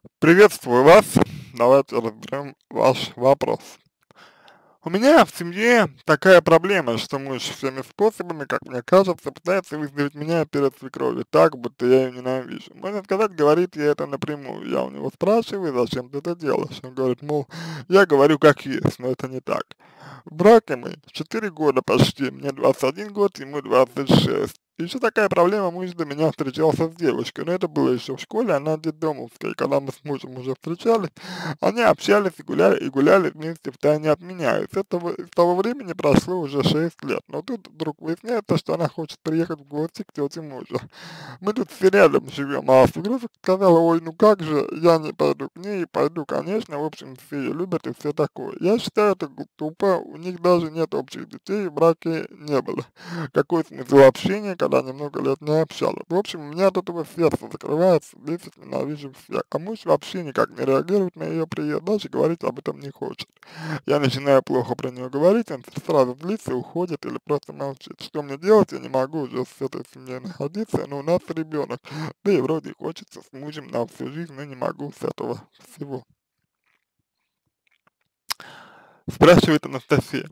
Приветствую вас. Давайте разберем ваш вопрос. У меня в семье такая проблема, что муж всеми способами, как мне кажется, пытается выставить меня перед свекровью так, будто я ее ненавижу. Можно сказать, говорит ей это напрямую. Я у него спрашиваю, зачем ты это делаешь? Он говорит, мол, я говорю как есть, но это не так. В браке мы 4 года почти, мне 21 год, ему 26. Еще такая проблема, муж до меня встречался с девушкой, но это было еще в школе, она детдомовская, и когда мы с мужем уже встречались, они общались и гуляли вместе втайне от меня. С того времени прошло уже 6 лет, но тут вдруг выясняется, что она хочет приехать в гости к тете мужа. Мы тут все рядом живем, а свекровь сказала, ой, ну как же, я не пойду к ней, пойду, конечно, в общем, все ее любят и все такое. Я считаю это тупо, у них даже нет общих детей, в браке не было. Какой смысл общения, когда они много лет не общались? В общем, у меня от этого сердце закрывается, бесит, ненавижу всех. А муж вообще никак не реагирует на ее приезд, даже говорить об этом не хочет. Я начинаю плохо про нее говорить, он сразу злится, уходит или просто молчит. Что мне делать, я не могу уже с этой семьей находиться, но у нас ребенок, да и вроде хочется с мужем на всю жизнь, но не могу с этого всего. Спрашивает Анастасия.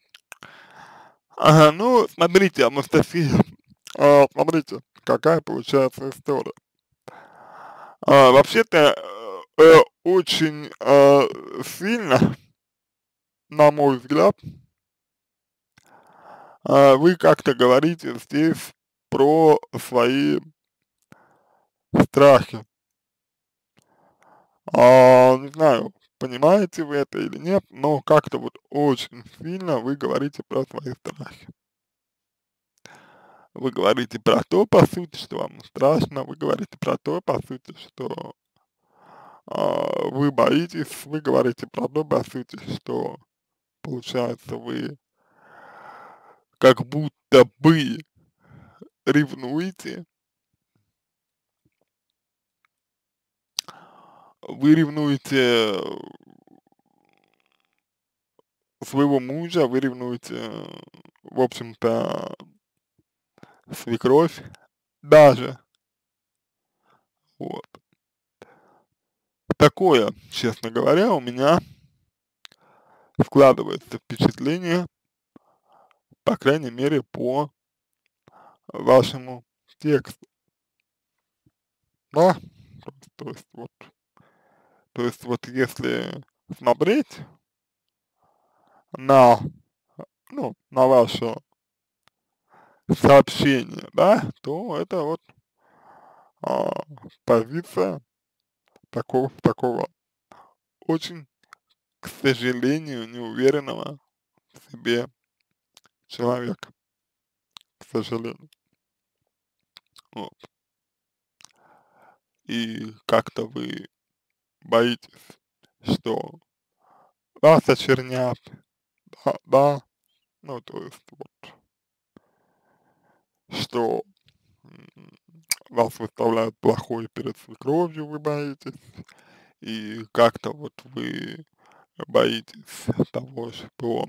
Ага, ну, смотрите, Анастасия, смотрите, какая получается история. Вообще-то, очень сильно, на мой взгляд, вы как-то говорите здесь про свои страхи. Не знаю, понимаете вы это или нет, но как-то вот очень сильно вы говорите про свои страхи. Вы говорите про то, по сути, что вам страшно, вы говорите про то, по сути, что вы боитесь, вы говорите про то, по сути, что, получается, вы как будто бы ревнуете, вы ревнуете своего мужа, вы ревнуете, в общем-то, свекровь даже, вот. Такое, честно говоря, у меня складывается впечатление, по крайней мере, по вашему тексту, да, то есть вот, то есть вот если смотреть на, ну, на ваше сообщение, да, то это вот а, позиция такого очень, к сожалению, неуверенного в себе человека, к сожалению. Вот. И как-то вы боитесь, что вас очернят, да, ну, то есть вот, что м, вас выставляют плохой перед свекровью, вы боитесь, и как-то вот вы боитесь того, что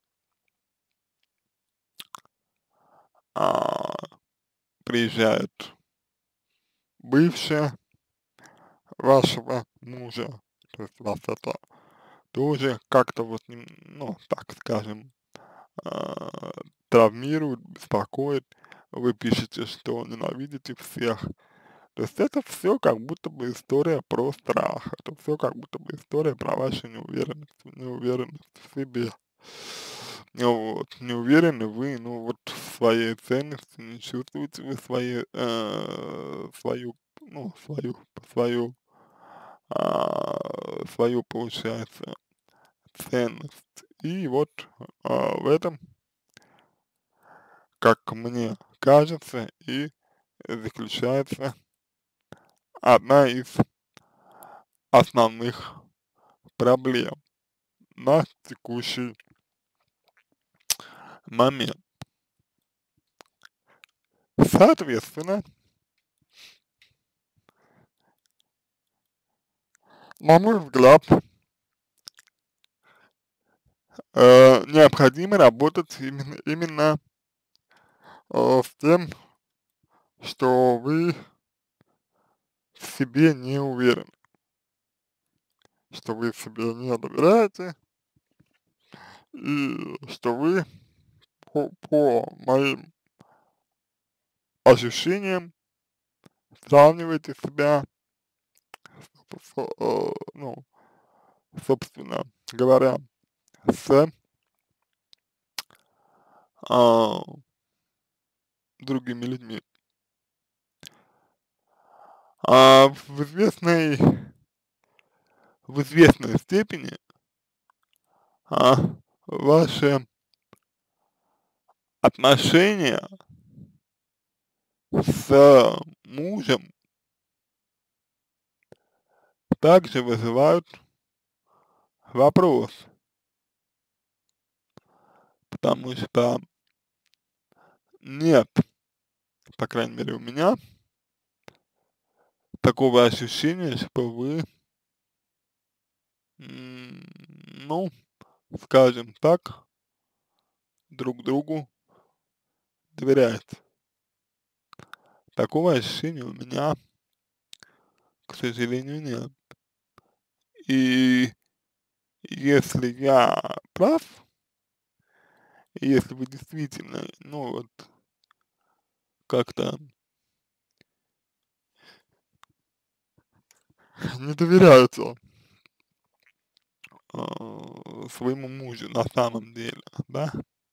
а, приезжает бывшая вашего мужа, то есть вас это тоже как-то вот, ну, так скажем, а, травмирует, беспокоит. Вы пишете, что ненавидите всех. То есть это все как будто бы история про страх. Это все как будто бы история про вашу неуверенность в себе. Ну вот, не уверены вы, ну вот в своей ценности, не чувствуете вы свою, свою, получается, ценность. И вот в этом, как мне кажется, и заключается одна из основных проблем на текущий момент. Соответственно, на мой взгляд, необходимо работать именно с тем, что вы в себе не уверены. что вы себе не доверяете, и что вы по моим ощущениям сравниваете себя, ну, собственно говоря, с а, другими людьми. В известной степени а, ваши отношения с мужем также вызывают вопрос, потому что нет, по крайней мере у меня, такого ощущения, что вы, м, ну, скажем так, друг другу доверяете. Такого ощущения у меня, к сожалению, нет. И если я прав, и если вы действительно, ну вот, как-то не доверяете своему мужу на самом деле, да,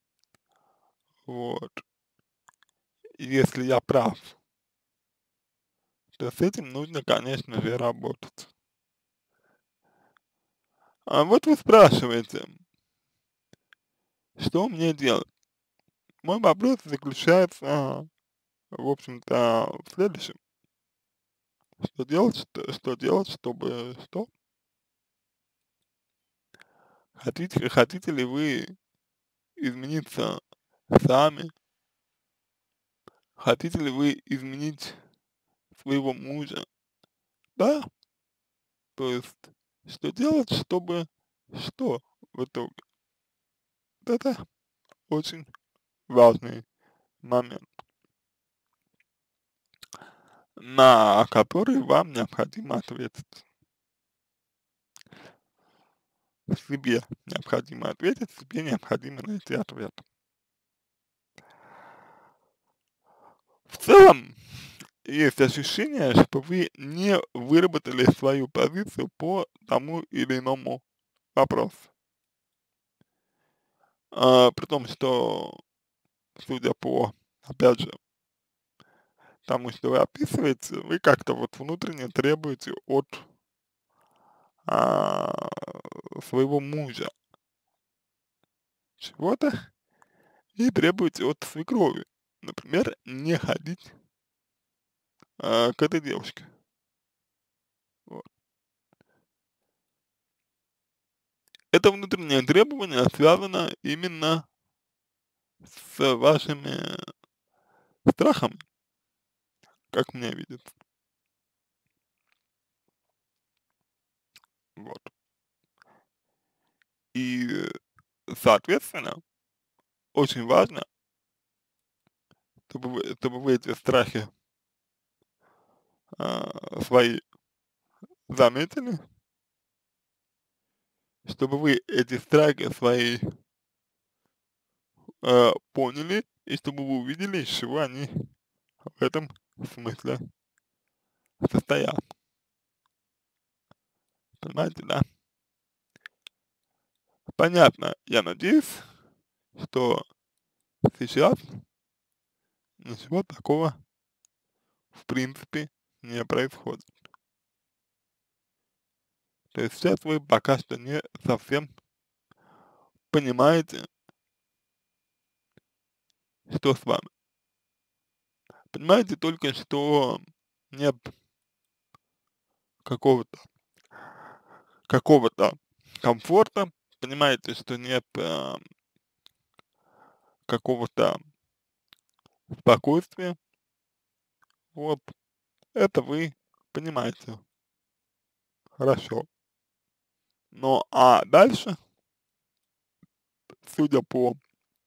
вот, если я прав, то с этим нужно, конечно же, работать. А вот вы спрашиваете, что мне делать? Мой вопрос заключается, в общем-то, в следующем. Что делать, чтобы что? Хотите ли вы измениться сами? Хотите ли вы изменить своего мужа? Да? То есть, что делать, чтобы что в итоге? Это очень важный момент, на который вам необходимо ответить. Себе необходимо ответить, себе необходимо найти ответ. В целом, есть ощущение, что вы не выработали свою позицию по тому или иному вопросу. При том, что, судя по, опять же, тому, что вы описываете, вы как-то вот внутренне требуете от а, своего мужа чего-то и требуете от свекрови. Например, не ходить к этой девушке. Вот. Это внутреннее требование связано именно с вашими страхами, как мне видится. Вот. И, соответственно, очень важно, чтобы вы эти страхи свои заметили, чтобы вы эти страхи свои поняли, и чтобы вы увидели, из чего они в этом смысле состоят. Понимаете, да? Понятно, я надеюсь, что сейчас ничего такого в принципе не происходит. То есть сейчас вы пока что не совсем понимаете, что с вами. Понимаете только, что нет какого-то какого-то комфорта, понимаете, что нет какого-то спокойствия. Вот это вы понимаете хорошо. Но дальше, судя по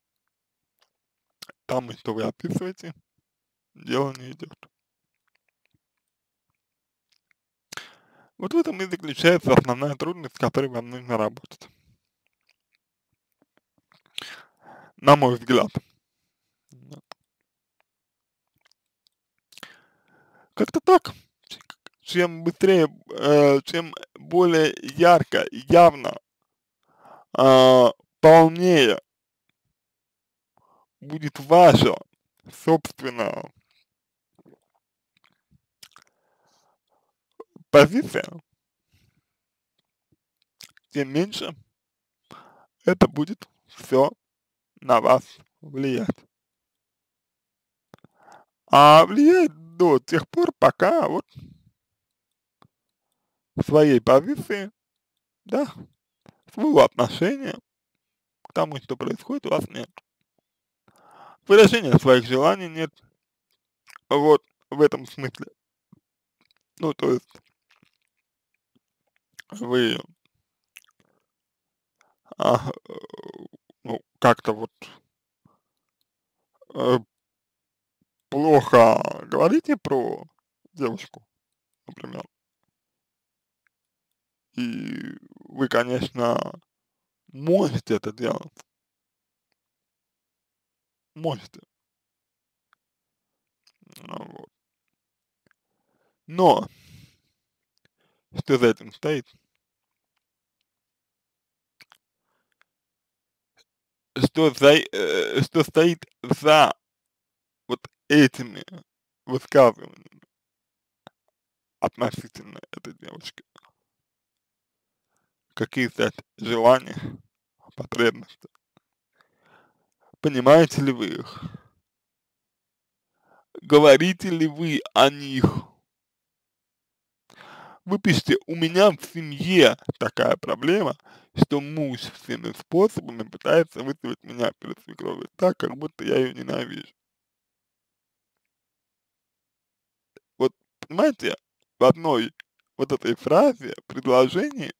тому, что вы описываете, дело не идет. Вот в этом и заключается основная трудность, с которой вам нужно работать, на мой взгляд. Как-то так. Чем быстрее, чем более ярко, явно, полнее будет ваша собственная позиция, тем меньше это будет все на вас влиять. А влияет до тех пор, пока вот в своей позиции, да, своего отношения к тому, что происходит, у вас нет. Выражения своих желаний нет, вот в этом смысле. Ну, то есть вы, а, ну, как-то вот э, плохо говорите про девушку, например, и вы, конечно, можете это делать, можете, вот. Но что за этим стоит? Что стоит за вот этими высказываниями относительно этой девушки? Какие стоят желания, потребности? Понимаете ли вы их? Говорите ли вы о них? Вы пишете: у меня в семье такая проблема, что муж всеми способами пытается выставить меня перед свекровью так, как будто я ее ненавижу. Вот понимаете, в одной вот этой фразе, предложении,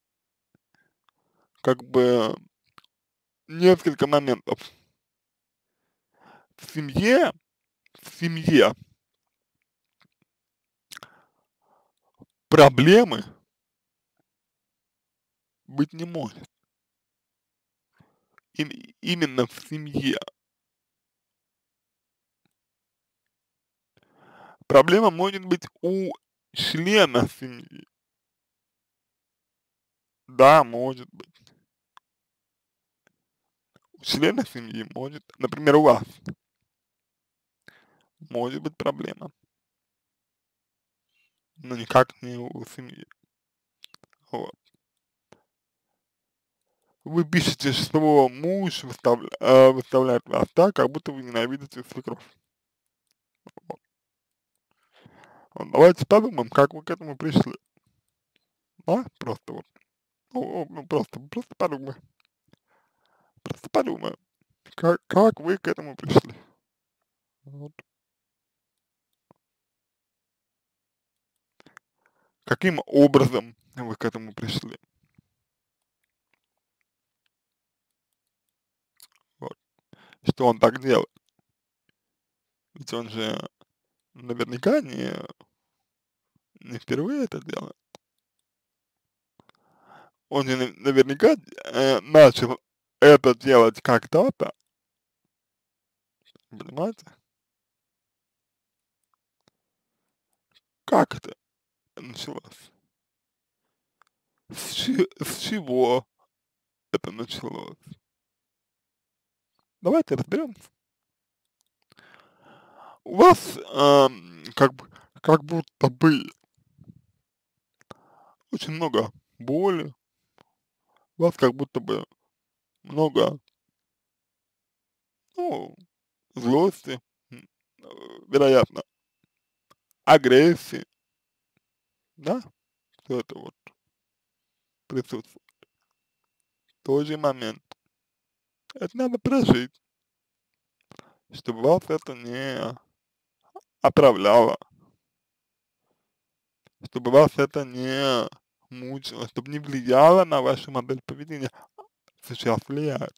как бы несколько моментов. В семье, в семье проблемы быть не может. Именно в семье. Проблема может быть у члена семьи. Да, может быть. У члена семьи может, например, у вас может быть проблема, но никак не у семьи. Вот. Вы пишете, что муж выставляет вас так, как будто вы ненавидите свекровь. Вот. Вот давайте подумаем, как вы к этому пришли. Да? Просто вот. Ну, просто подумай. Просто подумай, как вы к этому пришли. Вот. Каким образом вы к этому пришли. Вот. Что он так делает. Ведь он же наверняка не впервые это делает. Он же наверняка начал это делать когда-то, понимаете? Как это началось? С чего это началось? Давайте разберемся. У вас как будто бы очень много боли, у вас как будто бы много, ну, злости, м, э, вероятно, агрессии, да, все это вот присутствует. В тот же момент это надо прожить, чтобы вас это не отравляло, чтобы вас это не мучило, чтобы не влияло на вашу модель поведения. Сейчас влияет,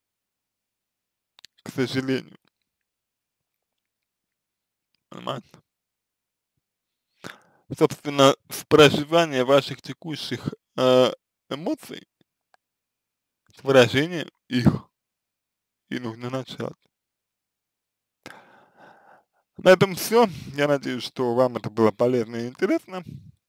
к сожалению, понимаете? собственно, с проживания ваших текущих эмоций, с выражения их и нужно начать. На этом все. Я надеюсь, что вам это было полезно и интересно.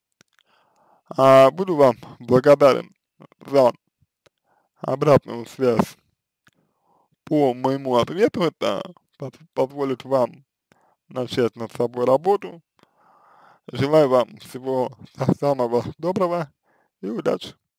Буду вам благодарен за обратную связь по моему ответу. Это позволит вам начать над собой работу. Желаю вам всего самого доброго и удачи.